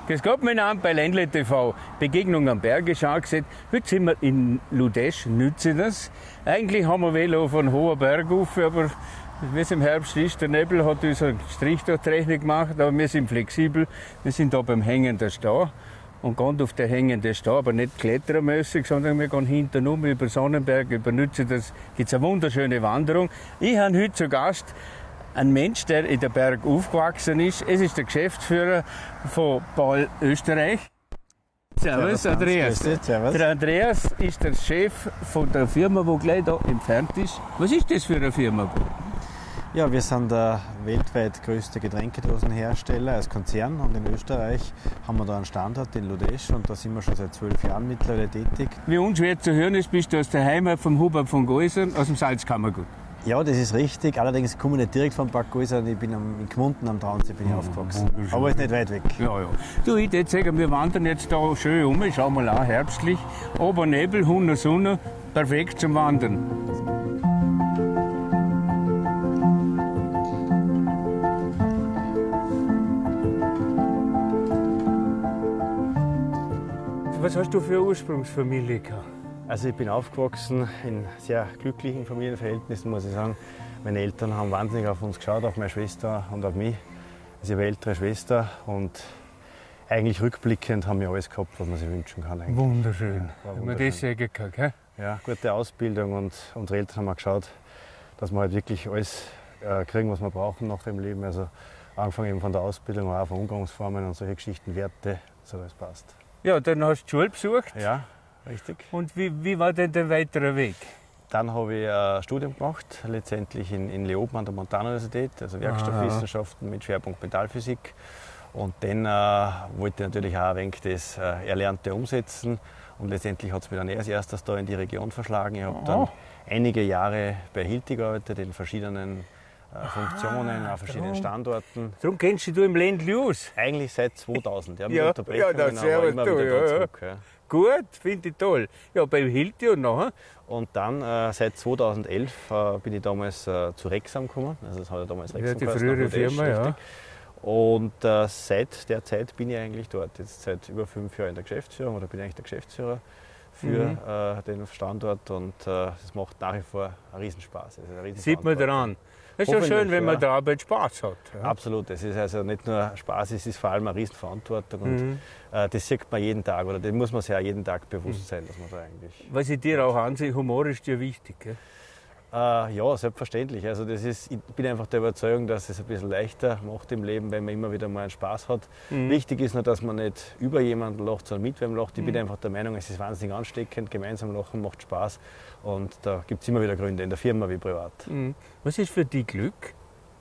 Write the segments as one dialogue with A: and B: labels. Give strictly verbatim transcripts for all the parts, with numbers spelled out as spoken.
A: Grüß Gott, mein Name bei Ländle T V. Begegnung am Berg ist angesehen. Heute sind wir in Ludesch, Nützeners. Eigentlich haben wir Velo von hoher Berg auf, aber wie es im Herbst ist, der Nebel hat uns einen Strich durch die Rechnung gemacht, aber wir sind flexibel. Wir sind da beim hängenden Stau und gehen auf den hängenden Stau, aber nicht klettermäßig, sondern wir gehen hinten um über Sonnenberg, über Nützeners. Da gibt es eine wunderschöne Wanderung. Ich habe heute zu Gast ein Mensch, der in den Berg aufgewachsen ist. Es ist der Geschäftsführer von Ball Österreich. Servus,
B: Servus
A: Andreas.
B: Servus. Servus.
A: Der Andreas ist der Chef von der Firma, die gleich da entfernt ist. Was ist das für eine Firma?
B: Ja, wir sind der weltweit größte Getränkedosenhersteller als Konzern und in Österreich haben wir da einen Standort in Ludesch und da sind wir schon seit zwölf Jahren mittlerweile tätig.
A: Wie unschwer zu hören ist, bist du aus der Heimat vom Hubert von Geusern, aus dem Salzkammergut.
B: Ja, das ist richtig. Allerdings komme ich nicht direkt vom Park Geusern. Ich bin am, in Gmunden am Traunsee bin ich aufgewachsen. Aber ist nicht weit weg.
A: Ja, ja. Du, ich würde sagen, wir wandern jetzt da schön um. Schau mal an, herbstlich. Aber Nebel, hundert Sonne, perfekt zum Wandern. Was hast du für eine Ursprungsfamilie gehabt?
B: Also ich bin aufgewachsen in sehr glücklichen Familienverhältnissen, muss ich sagen. Meine Eltern haben wahnsinnig auf uns geschaut, auf meine Schwester und auf mich. Also ich habe eine ältere Schwester und eigentlich rückblickend haben wir alles gehabt, was man sich wünschen kann. Eigentlich.
A: Wunderschön.
B: Ja,
A: Wenn man das sagen kann, gell?
B: Ja, gute Ausbildung und unsere Eltern haben auch geschaut, dass wir halt wirklich alles äh, kriegen, was wir brauchen noch im Leben. Also angefangen eben von der Ausbildung, auch von Umgangsformen und solche Geschichten, Werte, so alles passt.
A: Ja, dann hast du die Schule besucht.
B: Ja, richtig.
A: Und wie, wie war denn der weitere Weg?
B: Dann habe ich ein Studium gemacht, letztendlich in, in Leoben an der Montanuniversität, also Werkstoffwissenschaften mit Schwerpunkt Metallphysik. Und dann äh, wollte ich natürlich auch ein wenig das äh, Erlernte umsetzen. Und letztendlich hat es mich dann erst erstes da in die Region verschlagen. Ich habe dann einige Jahre bei Hilti gearbeitet, in verschiedenen äh, Funktionen,
A: ah,
B: an verschiedenen
A: darum.
B: Standorten.
A: Darum kennst du dich im Ländli aus.
B: Eigentlich seit zweitausend. Ja, mit
A: Ja,
B: Unterbrechungen,
A: ja, das
B: aber immer
A: du,
B: wieder
A: ja,
B: da
A: ja.
B: zurück. Ja.
A: Gut, finde ich toll. Ja, beim Hilti und nachher?
B: Und dann äh, seit zweitausendelf äh, bin ich damals äh, zu Rexam gekommen. Also das hat ja damals Rexam
A: Ja, die
B: geheißen,
A: frühere
B: nach Ludesch,
A: Firma, ja.
B: richtig. Und äh, seit der Zeit bin ich eigentlich dort. Jetzt seit über fünf Jahren in der Geschäftsführung oder bin eigentlich der Geschäftsführer für
A: Mhm.
B: äh, den Standort und es äh, macht nach wie vor einen Riesenspaß. Also eine
A: Sieht man daran. Es ist ja
B: Hoffentlich,
A: schön, wenn man
B: ja.
A: der Arbeit Spaß hat. Ja.
B: Absolut. Es ist also nicht nur Spaß, es ist vor allem eine Riesenverantwortung. Und
A: Mhm.
B: äh, das sieht man jeden Tag oder dem muss man sich auch jeden Tag bewusst sein, dass man da eigentlich.
A: Was ich dir auch ansehe, Humor ist dir wichtig. Gell?
B: Äh, ja, selbstverständlich. Also das ist, ich bin einfach der Überzeugung, dass es ein bisschen leichter macht im Leben, wenn man immer wieder mal einen Spaß hat.
A: Mhm.
B: Wichtig ist nur, dass man nicht über jemanden lacht, sondern mit wem lacht. Ich bin
A: Mhm.
B: einfach der Meinung, es ist wahnsinnig ansteckend, gemeinsam lachen macht Spaß. Und da gibt es immer wieder Gründe, in der Firma wie privat.
A: Mhm. Was ist für dich Glück?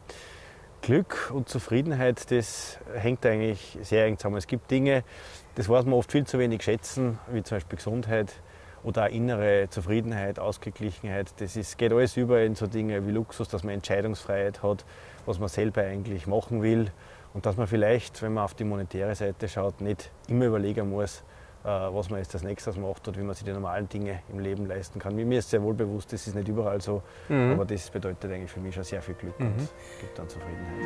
B: Glück und Zufriedenheit, das hängt eigentlich sehr eng zusammen. Es gibt Dinge, das weiß man oft viel zu wenig schätzen, wie zum Beispiel Gesundheit oder auch innere Zufriedenheit, Ausgeglichenheit. Das ist, geht alles über in so Dinge wie Luxus, dass man Entscheidungsfreiheit hat, was man selber eigentlich machen will und dass man vielleicht, wenn man auf die monetäre Seite schaut, nicht immer überlegen muss, was man jetzt als nächstes macht und wie man sich die normalen Dinge im Leben leisten kann. Mir ist sehr wohl bewusst, das ist nicht überall so,
A: Mhm.
B: aber das bedeutet eigentlich für mich schon sehr viel Glück
A: Mhm.
B: und gibt dann Zufriedenheit.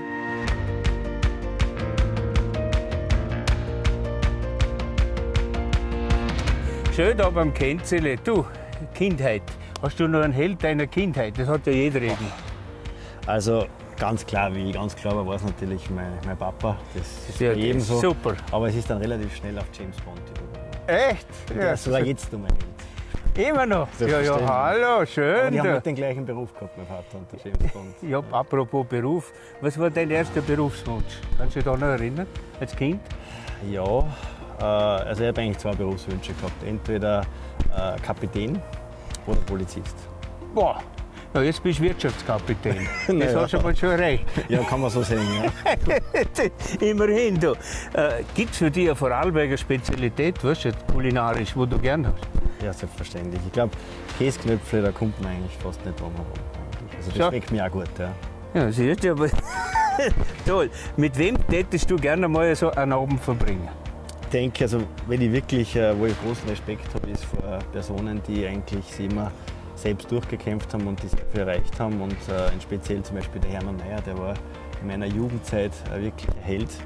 A: Schön da beim Kenzele. Du, Kindheit. Hast du noch einen Held deiner Kindheit? Das hat ja jeder irgendwie.
B: Also ganz klar, wie ganz klar war, war es natürlich mein, mein Papa. Das ist
A: Ja,
B: bei jedem
A: das ist
B: so.
A: super.
B: Aber es ist dann relativ schnell auf James Bond übergegangen.
A: Echt?
B: Ja, das war jetzt um mein Held.
A: Immer noch? Ja, ja,
B: Selbstverständlich.
A: hallo,
B: Aber
A: schön.
B: die haben
A: da.
B: nicht den gleichen Beruf gehabt, mein Vater und der James Bond.
A: Ja, apropos Beruf, was war dein erster Berufswunsch? Kannst du dich da noch erinnern, als Kind?
B: Ja, äh, also ich habe eigentlich zwei Berufswünsche gehabt. Entweder äh, Kapitän oder Polizist.
A: Boah, ja, jetzt bist du Wirtschaftskapitän. Das
B: Naja.
A: hast du aber schon recht.
B: Ja, kann man so sehen, ja.
A: Immerhin, du. Äh, Gibt es für dich eine Vorarlberger Spezialität, weißt du, kulinarisch, wo du gern hast?
B: Ja, selbstverständlich. Ich glaube, Käseknöpfle, da kommt man eigentlich fast nicht dran herum. Also das
A: Schau.
B: schmeckt mir auch gut, ja.
A: Ja, siehst du, aber toll. Mit wem tätest du gerne mal so einen Abend verbringen?
B: Ich denke, also, wenn ich wirklich, äh, wo ich großen Respekt habe, ist vor Personen, die eigentlich sich immer selbst durchgekämpft haben und die sehr viel erreicht haben. Und äh, speziell zum Beispiel der Hermann Mayer, der war in meiner Jugendzeit äh, wirklich ein Held,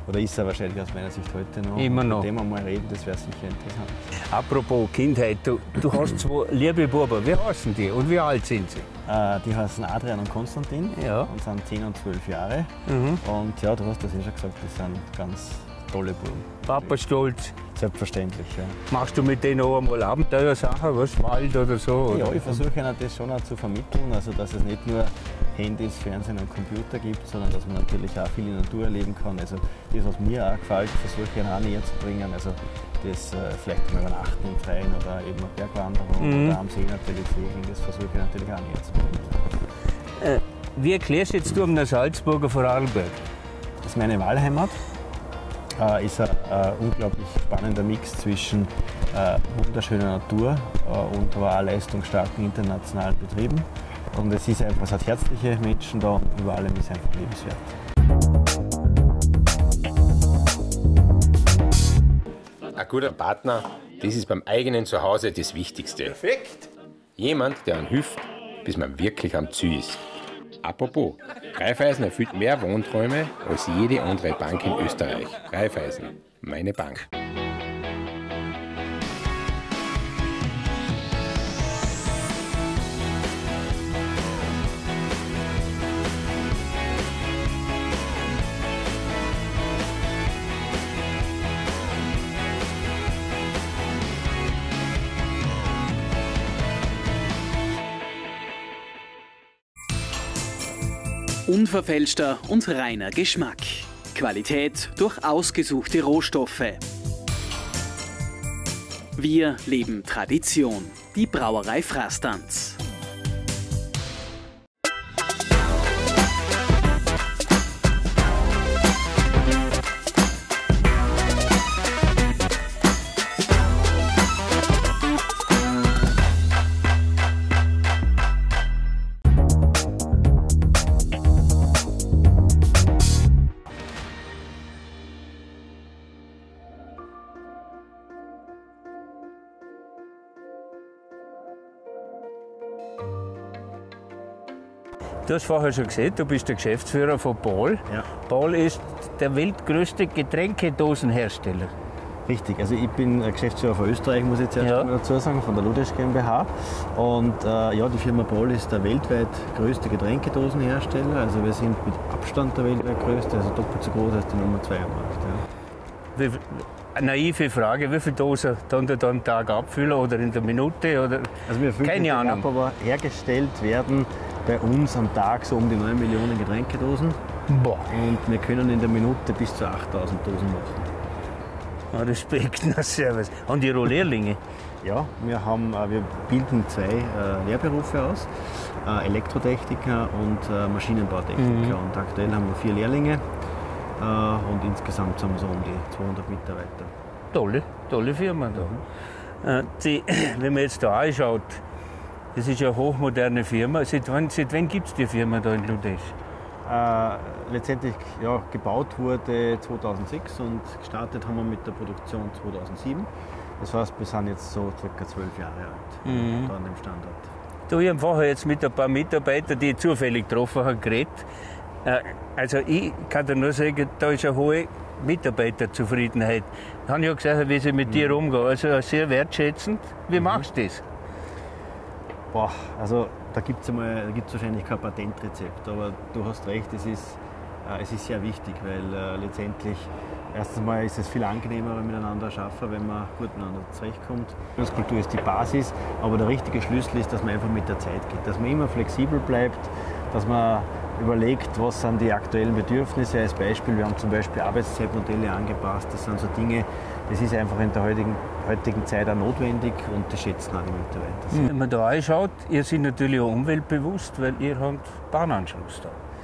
B: Oder ist er wahrscheinlich aus meiner Sicht heute noch.
A: Immer noch.
B: Mit dem einmal reden, das wäre sicher interessant.
A: Apropos Kindheit, du, du hast zwei liebe Buben. Wie heißen die und wie alt sind sie?
B: Äh, die heißen Adrian und Konstantin
A: Ja.
B: und sind zehn und zwölf Jahre.
A: Mhm.
B: Und ja, du hast das eh schon gesagt, das sind ganz tolle Buben.
A: Papa stolz.
B: Selbstverständlich, ja.
A: Machst du mit denen auch einmal Abenteuersachen, was, Wald oder so?
B: Ja,
A: oder?
B: ich versuche ihnen das schon auch zu vermitteln, also dass es nicht nur Handys, Fernsehen und Computer gibt, sondern dass man natürlich auch viel in der Natur erleben kann. Also das, was mir auch gefällt, versuche ich ihnen auch näher zu bringen. Also das äh, vielleicht mal übernachten im Freien oder eben eine Bergwanderung
A: Mhm.
B: oder am See natürlich segeln, das versuche ich natürlich auch näher zu bringen.
A: Äh, wie erklärst jetzt du einem Salzburger Vorarlberg?
B: Das ist meine Wahlheimat. Äh, ist ein äh, unglaublich spannender Mix zwischen äh, wunderschöner Natur äh, und aber auch leistungsstarken internationalen Betrieben. Und es ist einfach, es hat herzliche Menschen da und über allem ist einfach lebenswert.
C: Ein guter Partner, das ist beim eigenen Zuhause das Wichtigste.
A: Perfekt.
C: Jemand, der einem hilft, bis man wirklich am Ziel ist. Apropos, Raiffeisen erfüllt mehr Wohnträume als jede andere Bank in Österreich. Raiffeisen, meine Bank.
D: Unverfälschter und reiner Geschmack. Qualität durch ausgesuchte Rohstoffe. Wir leben Tradition. Die Brauerei Frastanz.
A: Du hast vorher schon gesehen, du bist der Geschäftsführer von Ball.
B: Ja.
A: Ball ist der weltgrößte Getränkedosenhersteller.
B: Richtig, also ich bin Geschäftsführer von Österreich, muss ich jetzt erst
A: Ja.
B: mal dazu sagen, von der Ludesch GmbH. Und äh, ja, die Firma Ball ist der weltweit größte Getränkedosenhersteller. Also wir sind mit Abstand der weltweit größte, also doppelt so groß als die Nummer zwei am Markt. Ja.
A: Wie, eine naive Frage, wie viele Dosen dann du dann am Tag abfüllen oder in der Minute? Oder?
B: Also wir füllen
A: Keine
B: nicht
A: Ahnung.
B: ab, aber hergestellt werden bei uns am Tag so um die neun Millionen Getränkedosen.
A: Boah,
B: Und wir können in der Minute bis zu achttausend Dosen machen.
A: ja, Respekt, na servus. Haben die auch Lehrlinge?
B: Ja, wir, haben, äh, wir bilden zwei äh, Lehrberufe aus, äh, Elektrotechniker und äh, Maschinenbautechniker. Und aktuell haben wir vier Lehrlinge äh, und insgesamt sind wir so um die zweihundert Mitarbeiter.
A: Tolle, tolle Firma da. Äh, die, wenn man jetzt da anschaut, das ist ja eine hochmoderne Firma. Seit wann, seit wann gibt es die Firma da in Ludesch?
B: Äh, letztendlich ja, gebaut wurde zweitausendsechs und gestartet haben wir mit der Produktion zweitausendsieben. Das heißt, wir sind jetzt so ca. zwölf Jahre alt
A: Mhm.
B: da an dem Standort.
A: Du, ich habe vorher jetzt mit ein paar Mitarbeitern, die ich zufällig getroffen habe, geredet. Äh, Also ich kann dir nur sagen, da ist eine hohe Mitarbeiterzufriedenheit. Ich habe ja gesagt, wie sie mit dir umgehen. Also sehr wertschätzend. Wie machst du das?
B: Boah, also da gibt es wahrscheinlich kein Patentrezept, aber du hast recht, es ist, äh, es ist sehr wichtig, weil äh, letztendlich erstens mal ist es viel angenehmer, wenn wir miteinander arbeiten, wenn man gut miteinander zurechtkommt. Kultur ist die Basis, aber der richtige Schlüssel ist, dass man einfach mit der Zeit geht, dass man immer flexibel bleibt, dass man überlegt, was sind die aktuellen Bedürfnisse. Als Beispiel, wir haben zum Beispiel Arbeitszeitmodelle angepasst, das sind so Dinge, das ist einfach in der heutigen, heutigen Zeit auch notwendig und das schätzen auch die Mitarbeiter.
A: Wenn man da anschaut, ihr seid natürlich auch umweltbewusst, weil ihr habt Bahnanschluss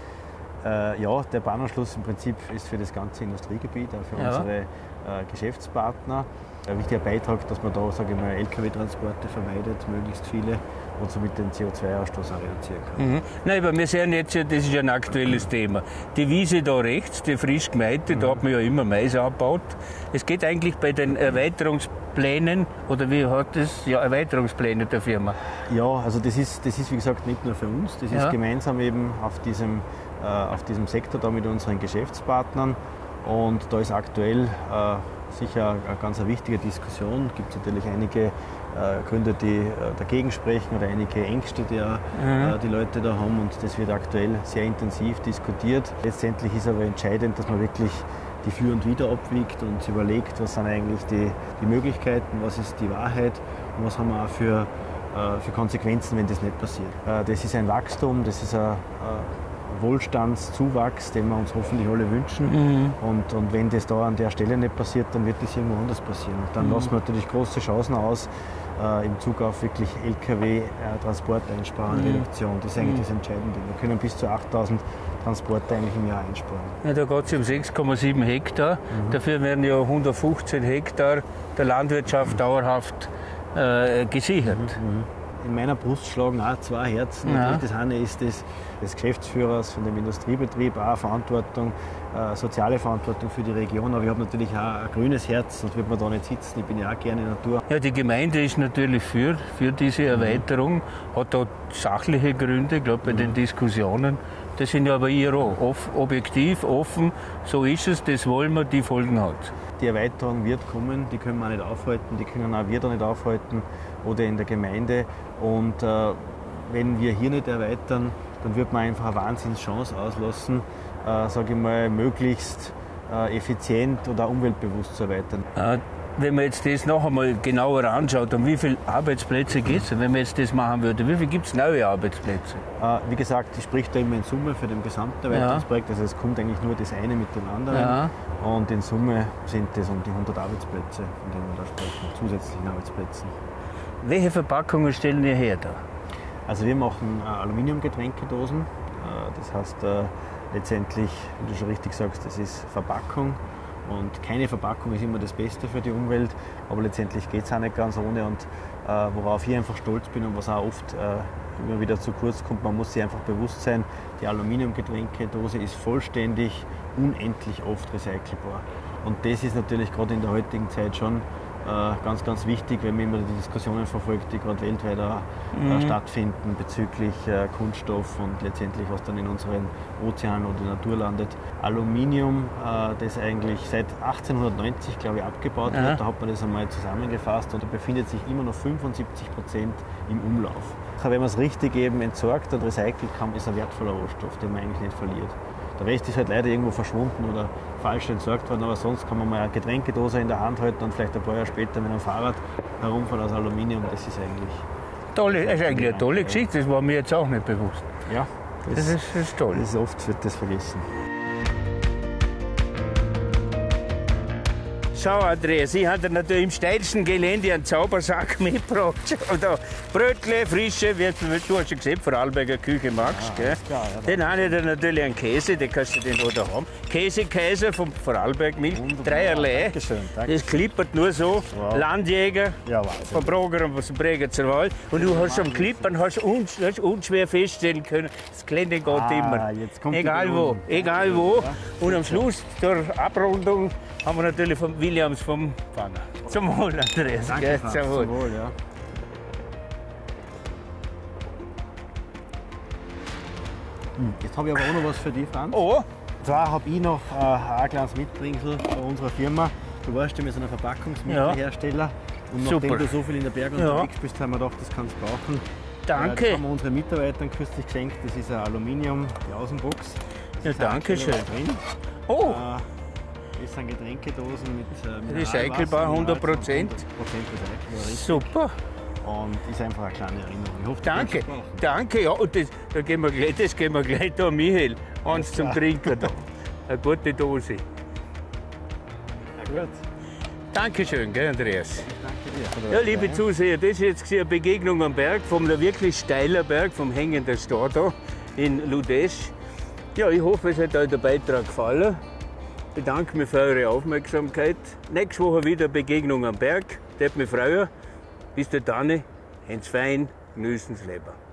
A: da.
B: Äh, ja, der Bahnanschluss im Prinzip ist für das ganze Industriegebiet, auch für
A: Ja.
B: unsere äh, Geschäftspartner ein wichtiger Beitrag, dass man da, sage ich mal, L K W-Transporte vermeidet, möglichst viele, und somit den C O zwei Ausstoß auch reduzieren kann.
A: Mhm. Nein, aber wir sehen jetzt, ja, das ist ja ein aktuelles Thema. Die Wiese da rechts, die frisch gemähte, da hat man ja immer Mais abgebaut. Es geht eigentlich bei den Erweiterungsplänen, oder wie hat das? Ja, Erweiterungspläne der Firma.
B: Ja, also das ist, das ist wie gesagt nicht nur für uns, das ist
A: Ja.
B: gemeinsam eben auf diesem, äh, auf diesem Sektor da mit unseren Geschäftspartnern. Und da ist aktuell äh, sicher eine ganz eine wichtige Diskussion. Es gibt natürlich einige äh, Gründe, die äh, dagegen sprechen oder einige Ängste, die äh, mhm. die Leute da haben. Und das wird aktuell sehr intensiv diskutiert. Letztendlich ist aber entscheidend, dass man wirklich die Für und Wider abwiegt und überlegt, was sind eigentlich die, die Möglichkeiten, was ist die Wahrheit und was haben wir auch für, äh, für Konsequenzen, wenn das nicht passiert. Äh, das ist ein Wachstum, das ist ein, ein Wohlstandszuwachs, den wir uns hoffentlich alle wünschen. Mhm. Und, und wenn das da an der Stelle nicht passiert, dann wird das irgendwo anders passieren. Und dann mhm. lassen wir natürlich große Chancen aus, äh, im Zug auf wirklich L K W-Transporteinsparung, mhm. Reduktion. Das ist eigentlich mhm. das Entscheidende. Wir können bis zu achttausend Transporte eigentlich im Jahr einsparen.
A: Ja, da geht es um sechs Komma sieben Hektar. Mhm. Dafür werden ja hundertfünfzehn Hektar der Landwirtschaft mhm. dauerhaft äh, gesichert.
B: Mhm. In meiner Brust schlagen auch zwei Herzen. Ja. Das eine ist das des Geschäftsführers von dem Industriebetrieb, auch Verantwortung, äh, soziale Verantwortung für die Region. Aber ich habe natürlich auch ein grünes Herz, sonst würde man da nicht sitzen. Ich bin ja auch gerne in der Natur.
A: Ja, die Gemeinde ist natürlich für, für diese Erweiterung, hat da sachliche Gründe, glaube bei mhm. den Diskussionen. Das sind ja aber ihr auch Off, objektiv, offen, so ist es, das wollen wir, die Folgen hat.
B: Die Erweiterung wird kommen, die können wir auch nicht aufhalten, die können auch wir da nicht aufhalten oder in der Gemeinde. Und äh, wenn wir hier nicht erweitern, dann wird man einfach eine Wahnsinnschance auslassen, äh, sage ich mal, möglichst äh, effizient oder umweltbewusst zu erweitern.
A: Äh, wenn man jetzt das noch einmal genauer anschaut, um wie viele Arbeitsplätze geht es, wenn man jetzt das machen würde, wie viele gibt es neue Arbeitsplätze?
B: Äh, wie gesagt, ich spreche da immer in Summe für den gesamten Erweiterungsprojekt, also es kommt eigentlich nur das eine mit dem anderen. Ja. Und in Summe sind das um die hundert Arbeitsplätze, von denen wir da sprechen, zusätzlichen Arbeitsplätzen.
A: Welche Verpackungen stellen ihr her da?
B: Also wir machen äh, Aluminiumgetränkedosen, äh, das heißt äh, letztendlich, wie du schon richtig sagst, das ist Verpackung. Und keine Verpackung ist immer das Beste für die Umwelt, aber letztendlich geht es auch nicht ganz ohne. Und äh, worauf ich einfach stolz bin und was auch oft äh, immer wieder zu kurz kommt, man muss sich einfach bewusst sein, die Aluminiumgetränkedose ist vollständig, unendlich oft recycelbar. Und das ist natürlich gerade in der heutigen Zeit schon äh, ganz, ganz wichtig, wenn man immer die Diskussionen verfolgt, die gerade weltweit auch, mhm. äh, stattfinden bezüglich äh, Kunststoff und letztendlich was dann in unseren Ozeanen oder Natur landet. Aluminium, äh, das eigentlich seit achtzehnhundertneunzig, glaube ich, abgebaut ja. wird, da hat man das einmal zusammengefasst und da befindet sich immer noch fünfundsiebzig Prozent im Umlauf. Wenn man es richtig eben entsorgt und recycelt kann, ist ein wertvoller Rohstoff, den man eigentlich nicht verliert. Der Rest ist halt leider irgendwo verschwunden oder falsch entsorgt worden, aber sonst kann man mal eine Getränkedose in der Hand halten und vielleicht ein paar Jahre später mit einem Fahrrad herumfahren aus Aluminium. Das ist eigentlich...
A: Tolle, das ist eigentlich eine tolle Geschichte, das war mir jetzt auch nicht bewusst.
B: Ja,
A: das, das, ist, das ist toll.
B: Das ist oft wird das vergessen.
A: Schau, Andreas, ich hatte natürlich im steilsten Gelände einen Zaubersack mitgebracht. Oder Brötle, frische, wie du hast schon gesehen, Vorarlberger Küche magst. Ah, gell? Klar, ja, den habe ich dann natürlich einen Käse, den kannst du den da haben. Käse-Kaiser vom Vorarlberg Milch, dreierlei. Dankeschön, danke. Das klippert nur so. Wow. Landjäger, ja, vom Broger und vom Bregenzer Wald. Und du hast am Klippern hast un, hast unschwer feststellen können, das Gelände geht ah, immer. Egal wo, egal wo. Ja. Und am Schluss der Abrundung haben wir natürlich vom Williams vom Pfanner. Zum Wohl, Andreas.
B: Danke, Zum Wohl. Zum Wohl, ja. Hm, jetzt habe ich aber auch noch was für dich, Franz.
A: Oh!
B: Und zwar habe ich noch äh, ein kleines Mitbringsel von unserer Firma. Du weißt ja, wir sind ein Verpackungsmittelhersteller. Ja. Und nachdem Super. du so viel in der Berge ja. unterwegs bist, haben wir gedacht, das kannst du brauchen.
A: Danke.
B: Äh, das haben wir unseren Mitarbeitern kürzlich geschenkt. Das ist ein Aluminium, die Außenbox.
A: Ja, danke schön. Oh! Äh,
B: Das sind Getränkedosen mit, mit
A: recycelbar, hundert Prozent. Super.
B: Und ist einfach eine kleine Erinnerung. Ich hoffe,
A: danke, danke. Ja, und das, da gehen wir gleich, das gehen wir gleich da, Michael. Eins zum Trinken da. Eine gute Dose.
B: Na gut.
A: Dankeschön, gell, Andreas.
B: Danke dir.
A: Ja, liebe Zuseher, das ist jetzt eine Begegnung am Berg, vom wirklich steiler Berg, vom hängenden Star da in Ludesch. Ja, ich hoffe, es hat euch der Beitrag gefallen. Ich bedanke mich für eure Aufmerksamkeit. Nächste Woche wieder Begegnung am Berg. Das würde mich freuen. Bis dahin, habt's fein, genießen's Leben.